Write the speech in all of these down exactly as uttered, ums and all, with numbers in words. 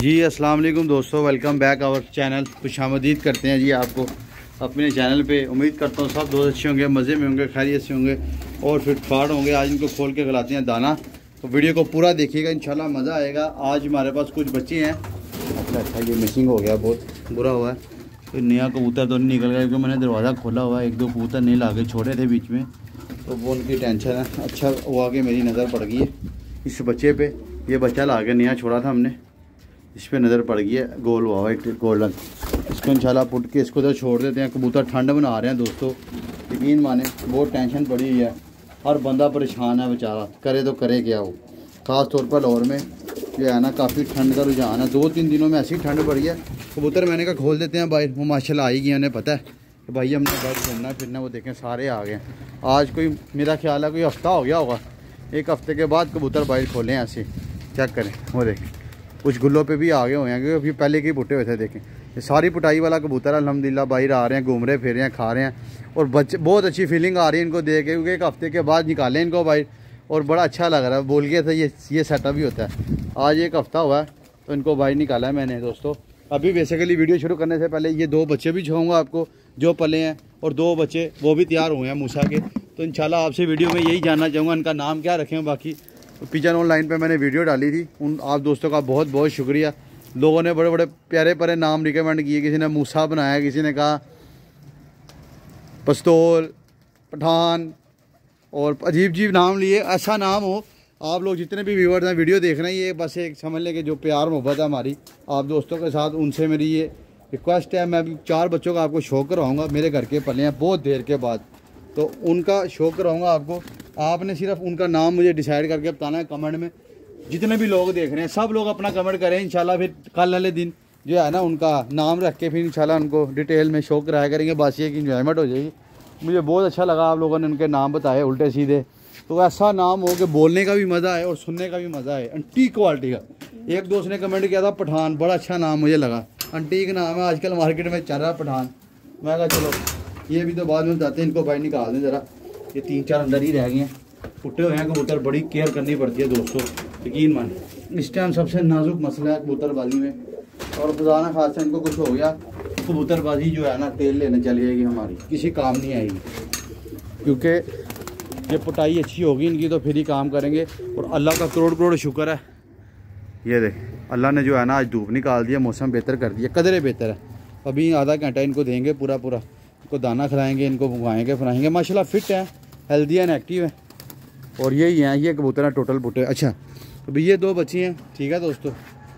जी अस्सलाम वालेकुम दोस्तों, वेलकम बैक आवर चैनल। खुशामदीद करते हैं जी आपको अपने चैनल पे। उम्मीद करता हूँ सब दोस्त अच्छे होंगे, मज़े में होंगे, खैरियत से होंगे और फिट फाट होंगे। आज इनको खोल के खिलाते हैं दाना, तो वीडियो को पूरा देखिएगा, इंशाल्लाह मज़ा आएगा। आज हमारे पास कुछ बच्चे हैं। अच्छा अच्छा ये मिसिंग हो गया, बहुत बुरा हुआ है। कोई नया कबूतर तो नहीं निकल गया क्योंकि मैंने दरवाज़ा खोला हुआ है। एक दो कबूतर नहीं ला के छोड़े थे बीच में, तो वो उनकी टेंशन है। अच्छा वो आगे मेरी नज़र पड़ गई है इस बच्चे पे। ये बच्चा ला के नया छोड़ा था हमने, इस पर नज़र पड़ गई है, गोल हुआ वाइट गोल्डन। इसको इंशाल्लाह पुट के इसको तो छोड़ देते हैं। कबूतर ठंड बना रहे हैं दोस्तों, यकीन माने बहुत टेंशन पड़ी हुई है। हर बंदा परेशान है बेचारा, करे तो करे क्या हो। ख़ास तौर पर लाहौर में जो है ना काफ़ी ठंड का रुझान है। दो तीन दिनों में ऐसी ठंड पड़ी है। कबूतर मैंने कहा खोल देते हैं बाहर, वो माशाल्लाह आई गई, उन्हें पता है कि भाई हमने बाहर घूमना फिरना। वो देखें सारे आ गए। आज कोई मेरा ख्याल है कोई हफ़्ता हो गया होगा, एक हफ़्ते के बाद कबूतर बाहर खोलें ऐसे। चेक करें, वो देखें कुछ गुल्लों पे भी आ गए हुए हैं क्योंकि अभी पहले के पुटे हुए थे। देखें ये सारी पुटाई वाला कबूतर अल्हम्दुलिल्लाह बाहर आ रहे हैं, घूम रहे फिर रहे हैं, खा रहे हैं और बच्चे बहुत अच्छी फीलिंग आ रही है इनको देख के, क्योंकि एक हफ्ते के बाद निकालें इनको बाहर और बड़ा अच्छा लग रहा है। बोल गया था ये ये सेटअप भी होता है। आज एक हफ़्ता हुआ है तो इनको बाहर निकाला है मैंने दोस्तों। अभी बेसिकली वीडियो शुरू करने से पहले ये दो बच्चे भी दिखाऊंगा आपको जो पले हैं, और दो बच्चे वो भी तैयार हुए हैं मूसा के। तो इंशाल्लाह आपसे वीडियो में यही जानना चाहूँगा इनका नाम क्या रखें। बाकी पिजन ऑनलाइन पे मैंने वीडियो डाली थी, उन आप दोस्तों का बहुत बहुत शुक्रिया। लोगों ने बड़े बड़े प्यारे प्यारे नाम रिकमेंड किए। किसी ने मूसा बनाया, किसी ने कहा पस्तौल, पठान और अजीब अजीब नाम लिए। ऐसा नाम हो, आप लोग जितने भी व्यूअर्स हैं वीडियो देख रहे हैं, ये बस एक समझ लें कि जो प्यार मोहब्बत है हमारी आप दोस्तों के साथ, उनसे मेरी ये रिक्वेस्ट है। मैं अभी चार बच्चों का आपको शो कराऊँगा, मेरे घर के पले हैं बहुत देर के बाद, तो उनका शो कराऊँगा आपको। आपने सिर्फ उनका नाम मुझे डिसाइड करके बताना है कमेंट में। जितने भी लोग देख रहे हैं सब लोग अपना कमेंट करें इंशाल्लाह। फिर कल वाले दिन जो है ना उनका नाम रख के फिर इंशाल्लाह उनको डिटेल में शो कराया करेंगे। बस ये कि इंजॉयमेंट हो जाएगी। मुझे बहुत अच्छा लगा आप लोगों ने उनके नाम बताए उल्टे सीधे, तो ऐसा नाम हो कि बोलने का भी मज़ा आए और सुनने का भी मज़ा आए, अंटीक क्वालिटी का। एक दोस्त ने कमेंट किया था पठान, बड़ा अच्छा नाम मुझे लगा, अंटीक नाम है, आजकल मार्केट में चल रहा है पठान। मैं कहा चलो ये भी तो बाद में बताते हैं, इनको बाहर निकाल दें ज़रा। ये तीन चार अंदर ही रह गए हैं, फुटे हुए हैं कबूतर, बड़ी केयर करनी पड़ती है दोस्तों, यकीन माने। इस टाइम सबसे नाजुक मसला है कबूतरबाजी में, और खुदा ना खासा इनको कुछ हो गया कबूतरबाजी जो है ना टेल लेने चली जाएगी, हमारी किसी काम नहीं आएगी। क्योंकि ये पुटाई अच्छी होगी इनकी तो फिर ही काम करेंगे। और अल्लाह का करोड़ करोड़ शुक्र है, ये देख अल्लाह ने जो है ना आज धूप निकाल दिया, मौसम बेहतर कर दिया, कदरे बेहतर है। अभी आधा घंटा इनको देंगे पूरा पूरा, इनको दाना खिलाएँगे, इनको भुगाएँगे फराएँगे। माशाल्लाह फिट है, हेल्दी एंड एक्टिव है। और यही हैं ये कबूतर हैं टोटल पुटे। अच्छा तो भी ये दो बच्ची हैं, ठीक है दोस्तों।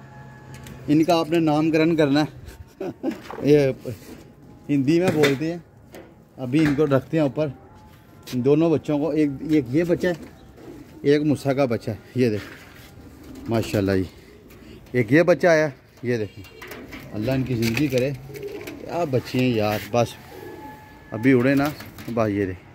इनका आपने नामकरण करना है ये हिंदी में बोलते हैं। अभी इनको रखते हैं ऊपर, इन दोनों बच्चों को। एक एक ये बच्चा है, एक मूसा का बच्चा है, ये देखें माशाल्लाह जी। एक ये बच्चा आया, ये देखें, अल्लाह इनकी ज़िंदगी करे। क्या बच्चे हैं यार, बस अभी उड़े ना बस। ये देखें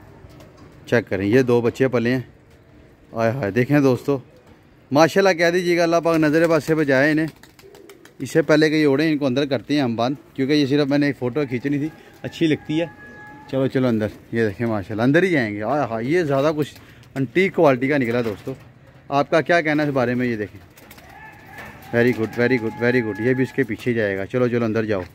चेक करें, ये दो बच्चे पले हैं। आए हाय देखें दोस्तों, माशाल्लाह कह दीजिएगा, अल्लाह पाक नज़र पासे पे जाए इन्हें। इससे पहले कि ये उड़े इनको अंदर करते हैं हम बंद, क्योंकि ये सिर्फ मैंने एक फ़ोटो खींचनी थी, अच्छी लगती है। चलो चलो अंदर, ये देखें माशाल्लाह अंदर ही जाएंगे। आए हाय ये ज़्यादा कुछ अंटीक क्वालिटी का निकला दोस्तों। आपका क्या कहना है इस बारे में? ये देखें very good very good very good. ये भी इसके पीछे जाएगा। चलो चलो अंदर जाओ।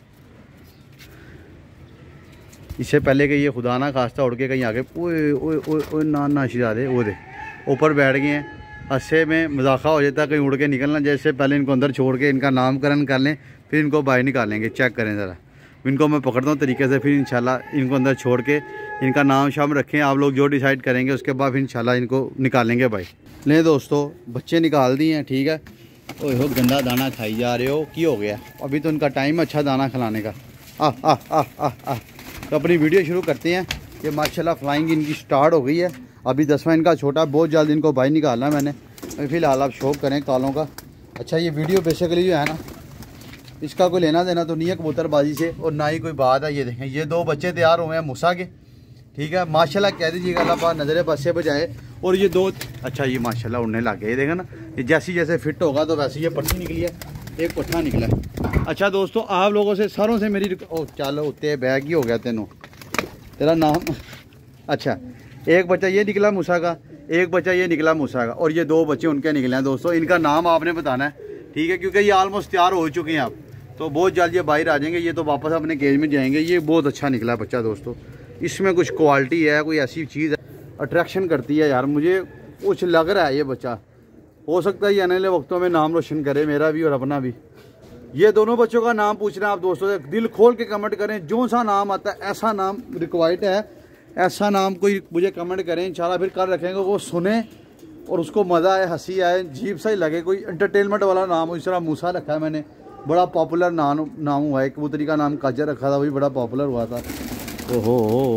इससे पहले कि ये खुदा ना खास्ता उड़ के कहीं आगे, ओए ओए ओए ओए ना ना शिरादे, वो दे ऊपर बैठ गए हैं। अस्से में मजाका हो जाता है कहीं उड़ के निकलना। जैसे पहले इनको अंदर छोड़ के इनका नामकरण कर लें, फिर इनको बाहर निकालेंगे। चेक करें ज़रा, इनको मैं पकड़ता हूँ तरीके से, फिर इंशाल्लाह इनको अंदर छोड़ के इनका नाम शाम रखें। आप लोग जो डिसाइड करेंगे उसके बाद फिर इंशाल्लाह इनको निकालेंगे भाई। ले दोस्तों बच्चे निकाल दिए हैं, ठीक है। ओए हो गंदा दाना खाई जा रहे हो, की हो गया? अभी तो इनका टाइम अच्छा दाना खिलाने का। आ आ आ आ आ तो अपनी वीडियो शुरू करते हैं। ये माशाल्लाह फ्लाइंग इनकी स्टार्ट हो गई है। अभी दसवां इनका छोटा, बहुत जल्द इनको बाहर निकालना है मैंने। अभी फ़िलहाल आप शौक करें कालों का। अच्छा ये वीडियो बेसिकली जो है ना, इसका कोई लेना देना तो नहीं है कबूतरबाजी से, और ना ही कोई बात है। ये देखें ये दो बच्चे तैयार हुए हैं मूसा के, ठीक है। माशाल्लाह कह दीजिएगा, अल्लाह पाक नज़र पासे बजाए। और ये दो, अच्छा ये माशाल्लाह उड़ने लग गए। ये देखें ना, ये जैसी जैसे फिट होगा तो वैसे ये पट्टी निकली है, एक पट्ठा निकला है। अच्छा दोस्तों आप लोगों से सारों से मेरी, ओ चलो उत्ते बैग ही हो गया तेनों, तेरा नाम। अच्छा एक बच्चा ये निकला मूसा का, एक बच्चा ये निकला मूसा का, और ये दो बच्चे उनके निकले हैं दोस्तों। इनका नाम आपने बताना है। ठीक है, क्योंकि ये ऑलमोस्ट तैयार हो चुके हैं आप, तो बहुत जल्द ये बाहर आ जाएंगे। ये तो वापस अपने केज में जाएंगे। ये बहुत अच्छा निकला बच्चा दोस्तों, इसमें कुछ क्वालिटी है, कोई ऐसी चीज़ है अट्रैक्शन करती है यार। मुझे कुछ लग रहा है ये बच्चा, हो सकता है ये आने वाले वक्तों में नाम रोशन करे, मेरा भी और अपना भी। ये दोनों बच्चों का नाम पूछ रहे हैं आप दोस्तों से, दिल खोल के कमेंट करें। जो सा नाम आता है ऐसा नाम रिक्वायर्ड है, ऐसा नाम कोई मुझे कमेंट करें, इंशाल्लाह फिर कर रखेंगे, वो सुने और उसको मज़ा आए, हंसी आए, जीप सा ही लगे, कोई एंटरटेनमेंट वाला नाम हो। इस तरह मूसा रखा है मैंने, बड़ा पॉपुलर नाम नाम हुआ है। कबूतरी का नाम काजर रखा था, वही बड़ा पॉपुलर हुआ था। ओहो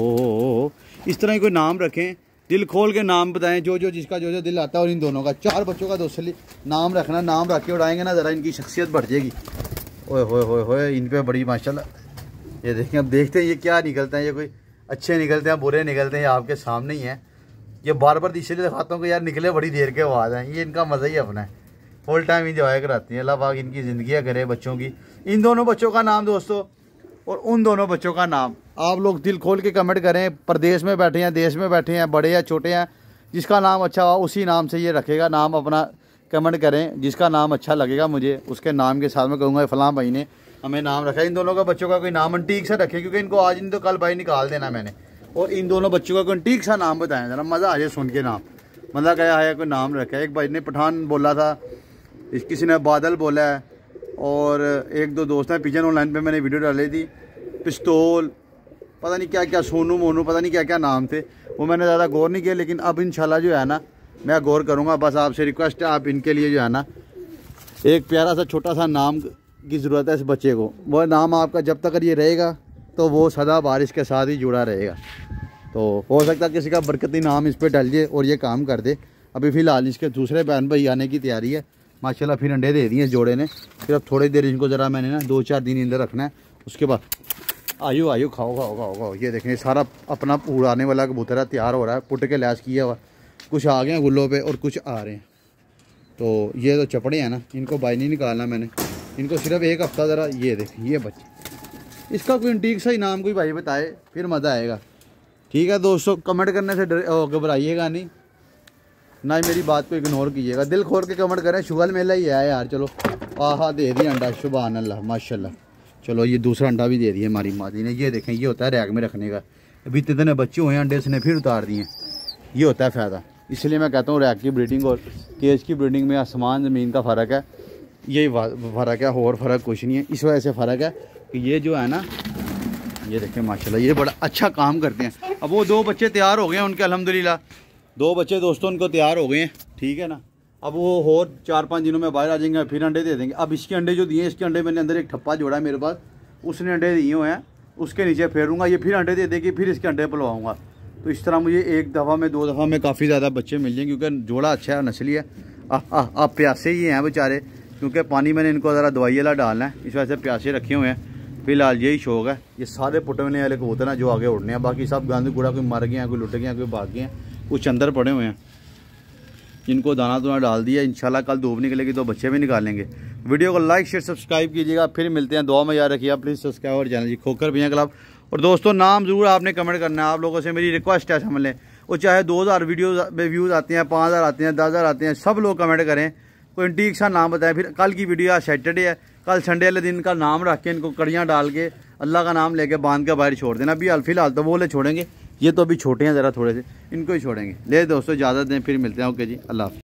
हो, इस तरह कोई नाम रखें, दिल खोल के नाम बताएं, जो जो जिसका जो जो दिल आता है। और इन दोनों का, चार बच्चों का दोस्तों नाम रखना, नाम रख के उड़ाएंगे ना, ज़रा इनकी शख्सियत बढ़ जाएगी। ओए होए होए होए, इन पे बड़ी माशाल्लाह। ये देखें, अब देखते हैं ये क्या निकलते हैं, ये कोई अच्छे निकलते हैं बुरे निकलते हैं, आपके सामने ही हैं। ये बार बार इसलिए दिखाता हूँ कि यार निकले बड़ी देर के बाद हैं, ये इनका मज़ा ही अपना है, फुल टाइम इंजॉय कराती हैं। अल्लाह पाक इनकी ज़िंदगियाँ करे बच्चों की। इन दोनों बच्चों का नाम दोस्तों और उन दोनों बच्चों का नाम आप लोग दिल खोल के कमेंट करें। प्रदेश में बैठे हैं, देश में बैठे हैं, बड़े या छोटे हैं, जिसका नाम अच्छा हुआ उसी नाम से ये रखेगा। नाम अपना कमेंट करें, जिसका नाम अच्छा लगेगा मुझे, उसके नाम के साथ में कहूँगा फलां भाई ने हमें नाम रखा है। इन दोनों का बच्चों का कोई नाम अंटीक सा रखें, क्योंकि इनको आज नहीं तो कल भाई निकाल देना मैंने। और इन दोनों बच्चों का कोई अंटीक सा नाम बताएं, ज़रा मज़ा आ जाए सुन के नाम। मतलब क्या है, कोई नाम रखा है। एक भाई ने पठान बोला था, इस किसी ने बादल बोला है, और एक दो दोस्त हैं पिजन ऑनलाइन पे मैंने वीडियो डाली थी, पिस्तौल, पता नहीं क्या क्या, सोनू मोनू, पता नहीं क्या क्या नाम थे। वो मैंने ज़्यादा गौर नहीं किया, लेकिन अब इंशाल्लाह जो है ना मैं गौर करूँगा। बस आपसे रिक्वेस्ट है, आप इनके लिए जो है ना एक प्यारा सा छोटा सा नाम की ज़रूरत है इस बच्चे को। वो नाम आपका जब तक ये रहेगा तो वो सदा बारिश के साथ ही जुड़ा रहेगा। तो हो सकता है किसी का बरकती नाम इस पर डल जाए और ये काम कर दे। अभी फ़िलहाल इसके दूसरे बहन भाई आने की तैयारी है माशाल्लाह। फिर अंडे दे दिए जोड़े ने, फिर अब थोड़ी देर इनको ज़रा मैंने ना दो चार दिन अंदर रखना है। उसके बाद आयु आयु खाओ खाओ खाओ खाओ। ये देखें सारा अपना उड़ाने वाला कबूतर है, तैयार हो रहा है, पुट के लैस किया हुआ। कुछ आ गए हैं गुल्लों पे और कुछ आ रहे हैं। तो ये तो चपड़े हैं ना, इनको बाई नहीं निकालना मैंने, इनको सिर्फ एक हफ्ता ज़रा। ये देखें ये बच्चे, इसका कोई ठीक सा ही नाम कोई भाई बताए, फिर मज़ा आएगा। ठीक है दोस्तों, कमेंट करने से घबराइएगा नहीं, ना ही मेरी बात को इग्नोर कीजिएगा, दिल खोल के कमेंट करें। शुगल मेला ही है यार। चलो आहा दे दिया अंडा, सुभान अल्लाह माशाल्लाह। चलो ये दूसरा अंडा भी दे दिया हमारी मादी ने। ये देखें, ये होता है रैक में रखने का। अभी इतने बच्चे हुए हैं, अंडे उसने फिर उतार दिए। ये होता है फ़ायदा। इसलिए मैं कहता हूँ रैक की ब्रीडिंग और केज की ब्रीडिंग में आसमान ज़मीन का फ़र्क है। यही फ़र्क है, और फ़र्क कुछ नहीं है। इस वजह से फ़र्क है कि ये जो है ना, ये देखें माशाल्लाह ये बड़ा अच्छा काम करते हैं। अब वो दो बच्चे तैयार हो गए हैं उनके, अल्हम्दुलिल्लाह दो बच्चे दोस्तों उनको तैयार हो गए हैं। ठीक है ना, अब वो और चार पाँच दिनों में बाहर आ जाएंगे, फिर अंडे दे देंगे। अब इसके अंडे जो दिए, इसके अंडे मैंने अंदर एक ठप्पा जोड़ा है मेरे पास, उसने अंडे दिए हुए हैं, उसके नीचे फेरूँगा, ये फिर अंडे दे देगी, फिर इसके अंडे पलवाऊँगा। तो इस तरह मुझे एक दफ़ा में दो दफ़ा में काफ़ी ज़्यादा बच्चे मिल जाएंगे, क्योंकि जोड़ा अच्छा है, नस्ली है। आप प्यासे ही हैं बेचारे, क्योंकि पानी मैंने इनको ज़रा दवाई वाला डालना है, इस वजह से प्यासे रखे हुए हैं। फिलहाल यही शौक है। ये सारे पुटने वाले कबूतर हैं जो आगे उड़ने हैं, बाकी सब गंद कूड़ा, कोई मर गए हैं, कोई लुट गए हैं, कोई भाग गए हैं, कुछ अंदर पड़े हुए हैं। इनको दाना दुना डाल दिया, इंशाल्लाह कल धूप निकलेगी तो बच्चे भी निकालेंगे। वीडियो को लाइक शेयर सब्सक्राइब कीजिएगा। फिर मिलते हैं, दुआ में याद रखिएगा। प्लीज़ सब्सक्राइब और चैनल जी खोकर भैया क्लब। और दोस्तों नाम ज़रूर आपने कमेंट करना है, आप लोगों से मेरी रिक्वेस्ट है, समझ लें। वो चाहे दो हज़ार वीडियो में व्यूज़ आते हैं, पाँच हज़ार आते हैं, दस हज़ार आते हैं, सब लोग कमेंट करें, कोई ठीक सा नाम बताएं। फिर कल की वीडियो आज सैटरडे है, कल संडे वाले दिन का नाम रख के इनको कड़ियाँ डाल के अल्लाह का नाम लेके बांध के बाहर छोड़ देना। अभी फिलहाल तो वो ले छोड़ेंगे, ये तो अभी छोटे हैं ज़रा थोड़े से, इनको ही छोड़ेंगे। ले दोस्तों इजाज़त दें, फिर मिलते हैं। ओके जी, अल्लाह हाफ़िज़।